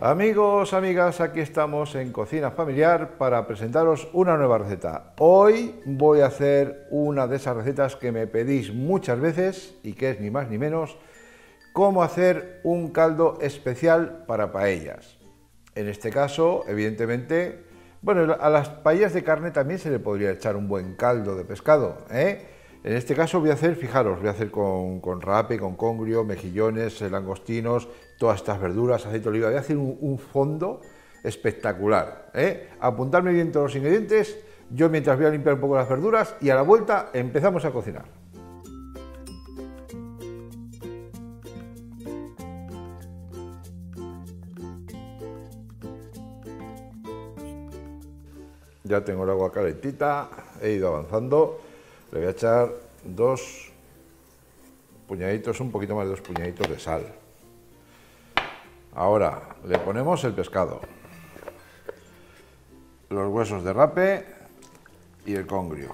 Amigos, amigas, aquí estamos en Cocina Familiar para presentaros una nueva receta. Hoy voy a hacer una de esas recetas que me pedís muchas veces y que es ni más ni menos cómo hacer un caldo especial para paellas. En este caso, evidentemente, bueno, a las paellas de carne también se le podría echar un buen caldo de pescado, ¿eh? En este caso voy a hacer, fijaros, voy a hacer con rape, con congrio, mejillones, langostinos, todas estas verduras, aceite de oliva. Voy a hacer un fondo espectacular, ¿eh? Apuntarme bien todos los ingredientes, yo mientras voy a limpiar un poco las verduras y a la vuelta empezamos a cocinar. Ya tengo el agua calentita, he ido avanzando. Le voy a echar dos puñaditos, un poquito más de 2 puñaditos de sal. Ahora le ponemos el pescado, los huesos de rape y el congrio.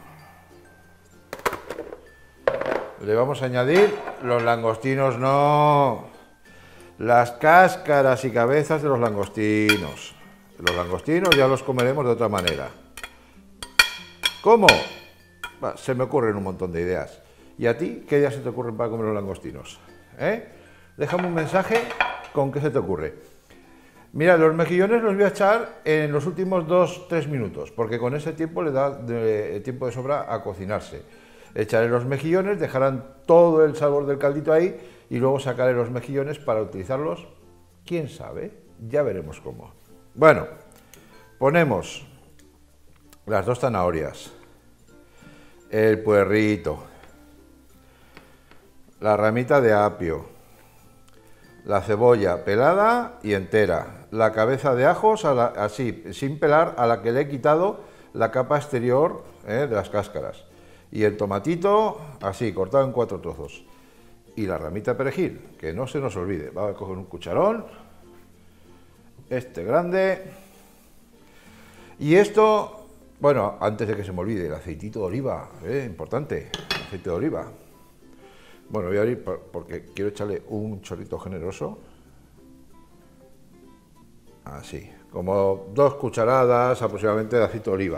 Le vamos a añadir los langostinos, no, las cáscaras y cabezas de los langostinos. Los langostinos ya los comeremos de otra manera. ¿Cómo? Se me ocurren un montón de ideas. ¿Y a ti qué ideas se te ocurren para comer los langostinos? Déjame un mensaje con qué se te ocurre. Mira, los mejillones los voy a echar en los últimos 2-3 minutos, porque con ese tiempo le da tiempo de sobra a cocinarse. Echaré los mejillones, dejarán todo el sabor del caldito ahí y luego sacaré los mejillones para utilizarlos. ¿Quién sabe? Ya veremos cómo. Bueno, ponemos las 2 zanahorias, el puerrito, la ramita de apio, la cebolla pelada y entera, la cabeza de ajos así, sin pelar, a la que le he quitado la capa exterior de las cáscaras, y el tomatito así, cortado en 4 trozos, y la ramita de perejil, que no se nos olvide. Vamos a coger un cucharón, este grande, y esto... Bueno, antes de que se me olvide, el aceitito de oliva, importante, el aceite de oliva. Bueno, voy a abrir porque quiero echarle un chorrito generoso. Así, como 2 cucharadas aproximadamente de aceite de oliva,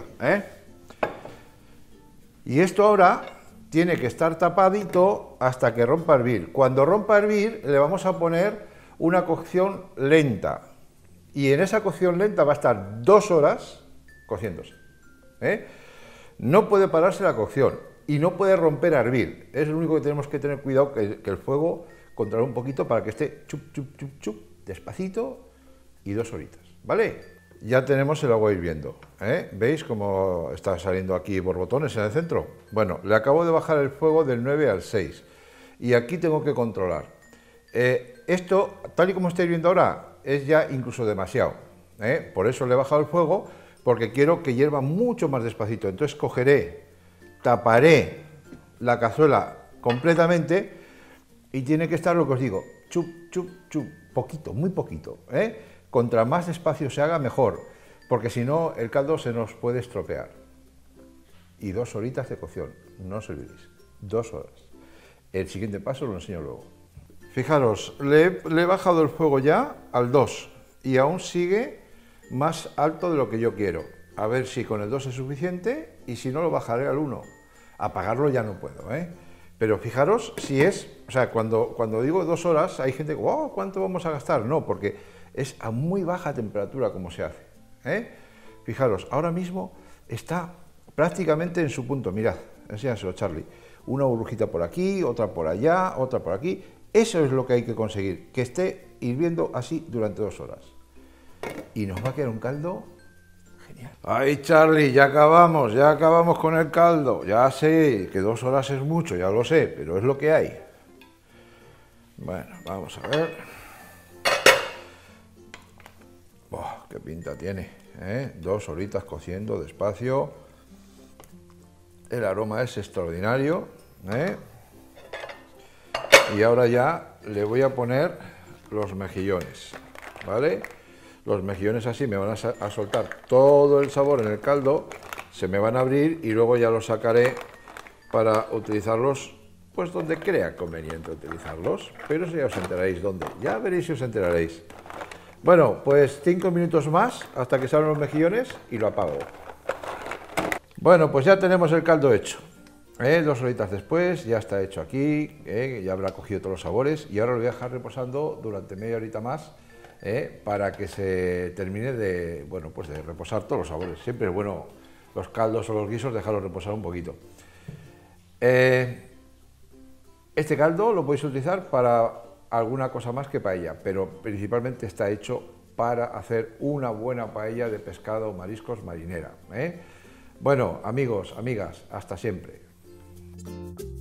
Y esto ahora tiene que estar tapadito hasta que rompa a hervir. Cuando rompa a hervir le vamos a poner una cocción lenta. Y en esa cocción lenta va a estar 2 horas cociéndose. No puede pararse la cocción y no puede romper a hervir. Es lo único que tenemos que tener cuidado, que el fuego controlar un poquito para que esté chup, chup, chup, chup, despacito y 2 horitas, ¿vale? Ya tenemos el agua hirviendo, ¿Veis cómo está saliendo aquí borbotones en el centro? Bueno, le acabo de bajar el fuego del 9 al 6 y aquí tengo que controlar. Esto, tal y como está hirviendo ahora, es ya incluso demasiado, Por eso le he bajado el fuego, porque quiero que hierva mucho más despacito. Entonces cogeré, taparé la cazuela completamente y tiene que estar lo que os digo, chup, chup, chup, poquito, muy poquito, Contra más despacio se haga, mejor, porque si no el caldo se nos puede estropear. Y 2 horitas de cocción, no os olvidéis, 2 horas. El siguiente paso lo enseño luego. Fijaros, le he bajado el fuego ya al 2 y aún sigue más alto de lo que yo quiero. A ver si con el 2 es suficiente y si no lo bajaré al 1. Apagarlo ya no puedo, Pero fijaros si es, o sea, cuando digo 2 horas hay gente que, oh, ¿cuánto vamos a gastar? No, porque es a muy baja temperatura como se hace, Fijaros, ahora mismo está prácticamente en su punto. Mirad, enséñaselo, Charlie. Una burbujita por aquí, otra por allá, otra por aquí. Eso es lo que hay que conseguir, que esté hirviendo así durante 2 horas. Y nos va a quedar un caldo genial. ¡Ay, Charlie! Ya acabamos con el caldo. Ya sé que 2 horas es mucho, ya lo sé, pero es lo que hay. Bueno, vamos a ver. Oh, ¡qué pinta tiene! 2 horitas cociendo despacio. El aroma es extraordinario, Y ahora ya le voy a poner los mejillones, ¿vale? Los mejillones así me van a soltar todo el sabor en el caldo, se me van a abrir y luego ya los sacaré para utilizarlos pues donde crea conveniente utilizarlos, pero eso ya os enteraréis dónde, ya veréis si os enteraréis. Bueno, pues 5 minutos más hasta que salgan los mejillones y lo apago. Bueno, pues ya tenemos el caldo hecho. 2 horitas después ya está hecho aquí, ya habrá cogido todos los sabores y ahora lo voy a dejar reposando durante media horita más para que se termine de, bueno, pues de reposar todos los sabores. Siempre es bueno los caldos o los guisos dejarlos reposar un poquito. Este caldo lo podéis utilizar para alguna cosa más que paella, pero principalmente está hecho para hacer una buena paella de pescado, mariscos, marinera. Bueno, amigos, amigas, hasta siempre.